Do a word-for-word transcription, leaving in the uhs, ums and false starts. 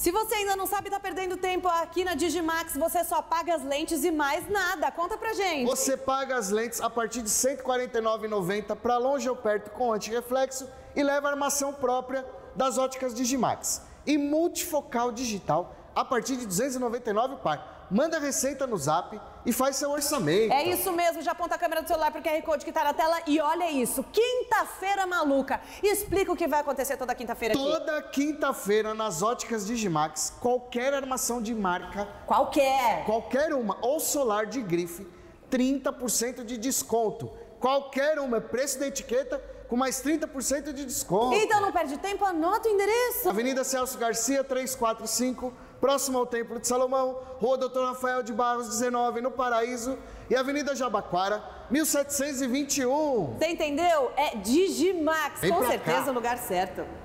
Se você ainda não sabe, tá perdendo tempo aqui na Digimax, você só paga as lentes e mais nada. Conta pra gente. Você paga as lentes a partir de cento e quarenta e nove reais e noventa centavos para longe ou perto com antirreflexo e leva a armação própria das óticas Digimax. E multifocal digital a partir de duzentos e noventa e nove reais par. Manda a receita no zap e faz seu orçamento. É isso mesmo, já aponta a câmera do celular pro Q R Code que tá na tela e olha isso, quinta-feira maluca. Explica o que vai acontecer toda quinta-feira aqui. Toda quinta-feira nas óticas Digimax, qualquer armação de marca, Qualquer. qualquer uma, ou solar de grife, trinta por cento de desconto. Qualquer uma, preço da etiqueta com mais trinta por cento de desconto. Então não perde tempo, anota o endereço. Avenida Celso Garcia, trezentos e quarenta e cinco, próximo ao Templo de Salomão, Rua Doutor Rafael de Barros, dezenove, no Paraíso, e Avenida Jabaquara, mil setecentos e vinte e um. Você entendeu? É Digimax, Vem com pra certeza cá. o lugar certo.